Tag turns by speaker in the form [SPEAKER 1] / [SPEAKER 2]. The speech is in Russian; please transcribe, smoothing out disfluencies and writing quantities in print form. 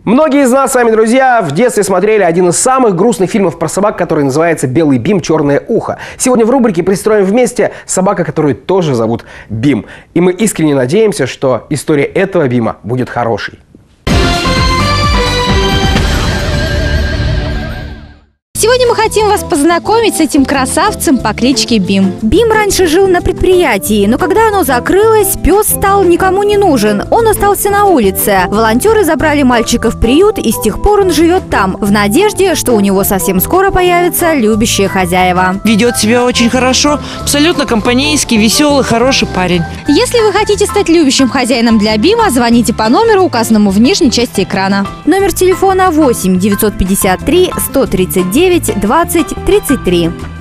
[SPEAKER 1] Многие из нас с вами, друзья, в детстве смотрели один из самых грустных фильмов про собак, который называется «Белый Бим, черное ухо». Сегодня в рубрике «Пристроим вместе» собака, которую тоже зовут Бим. И мы искренне надеемся, что история этого Бима будет хорошей.
[SPEAKER 2] Сегодня мы хотим вас познакомить с этим красавцем по кличке Бим.
[SPEAKER 3] Бим раньше жил на предприятии, но когда оно закрылось, пес стал никому не нужен. Он остался на улице. Волонтеры забрали мальчика в приют, и с тех пор он живет там, в надежде, что у него совсем скоро появятся любящие хозяева.
[SPEAKER 4] Ведет себя очень хорошо, абсолютно компанейский, веселый, хороший парень.
[SPEAKER 2] Если вы хотите стать любящим хозяином для Бима, звоните по номеру, указанному в нижней части экрана.
[SPEAKER 3] Номер телефона 8 953 139 20 33.